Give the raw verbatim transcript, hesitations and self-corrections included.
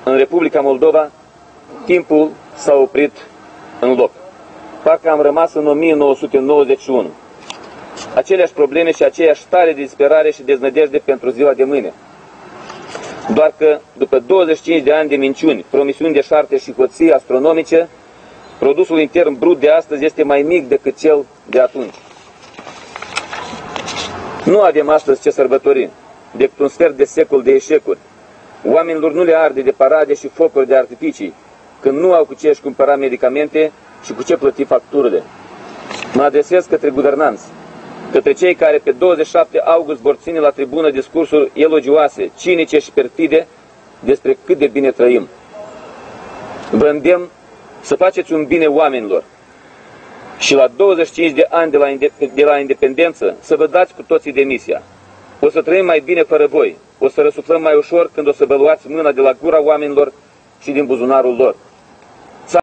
în Republica Moldova, timpul s-a oprit în loc. Parcă am rămas în o mie nouă sute nouăzeci și unu. Aceleași probleme și aceeași stare de disperare și deznădejde pentru ziua de mâine. Doar că, după douăzeci și cinci de ani de minciuni, promisiuni de șarte și hoții astronomice, produsul intern brut de astăzi este mai mic decât cel de atunci. Nu avem astăzi ce sărbători, decât un sfert de secol de eșecuri. Oamenilor nu le arde de parade și focuri de artificii, când nu au cu ce își cumpăra medicamente și cu ce plăti facturile. Mă adresez către guvernanți, către cei care pe douăzeci și șapte august vor ține la tribună discursuri elogioase, cinice și perfide despre cât de bine trăim. Vă îndemn să faceți un bine oamenilor și la douăzeci și cinci de ani de la, de la independență să vă dați cu toții demisia. O să trăim mai bine fără voi, o să răsuflăm mai ușor când o să vă luați mâna de la gura oamenilor și din buzunarul lor.